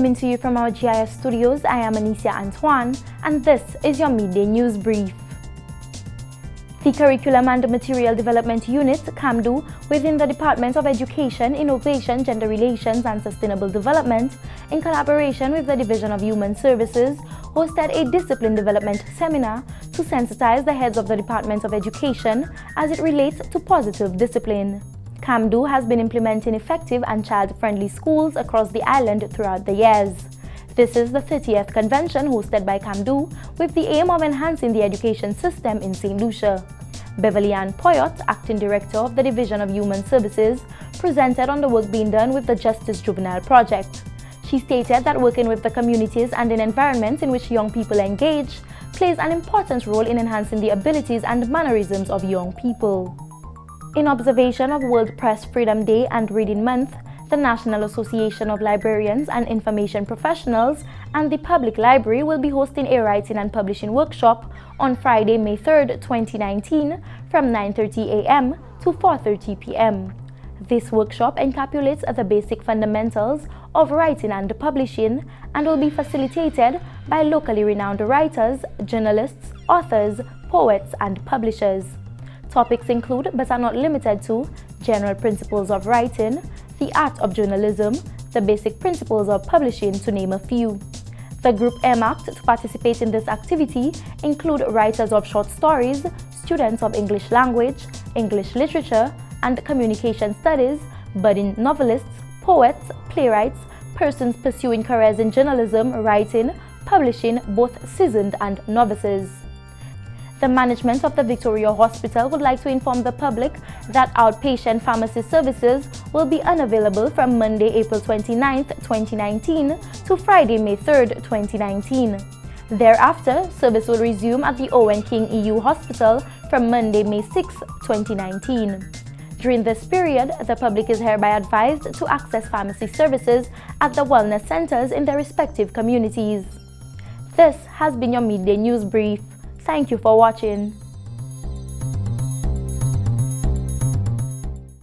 Coming to you from our GIS studios, I am Lucia and this is your Midday News Brief. The Curriculum and Material Development Unit, CAMDU, within the Department of Education, Innovation, Gender Relations and Sustainable Development, in collaboration with the Division of Human Services, hosted a discipline development seminar to sensitize the heads of the Department of Education as it relates to positive discipline. CAMDU has been implementing effective and child-friendly schools across the island throughout the years. This is the 30th convention hosted by CAMDU with the aim of enhancing the education system in St. Lucia. Beverly Ann Poyot, Acting Director of the Division of Human Services, presented on the work being done with the Justice Juvenile Project. She stated that working with the communities and in environments in which young people engage plays an important role in enhancing the abilities and mannerisms of young people. In observation of World Press Freedom Day and Reading Month, the National Association of Librarians and Information Professionals and the Public Library will be hosting a writing and publishing workshop on Friday, May 3rd, 2019 from 9:30 a.m. to 4:30 p.m. This workshop encapsulates the basic fundamentals of writing and publishing and will be facilitated by locally renowned writers, journalists, authors, poets, and publishers. Topics include, but are not limited to, general principles of writing, the art of journalism, the basic principles of publishing, to name a few. The group earmarked to participate in this activity include writers of short stories, students of English language, English literature, and communication studies, budding novelists, poets, playwrights, persons pursuing careers in journalism, writing, publishing, both seasoned and novices. The management of the Victoria Hospital would like to inform the public that outpatient pharmacy services will be unavailable from Monday, April 29th, 2019 to Friday, May 3rd, 2019. Thereafter, service will resume at the Owen King EU Hospital from Monday, May 6th, 2019. During this period, the public is hereby advised to access pharmacy services at the wellness centers in their respective communities. This has been your Midday News Brief. Thank you for watching.